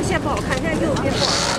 线不好看，现在右边不好看。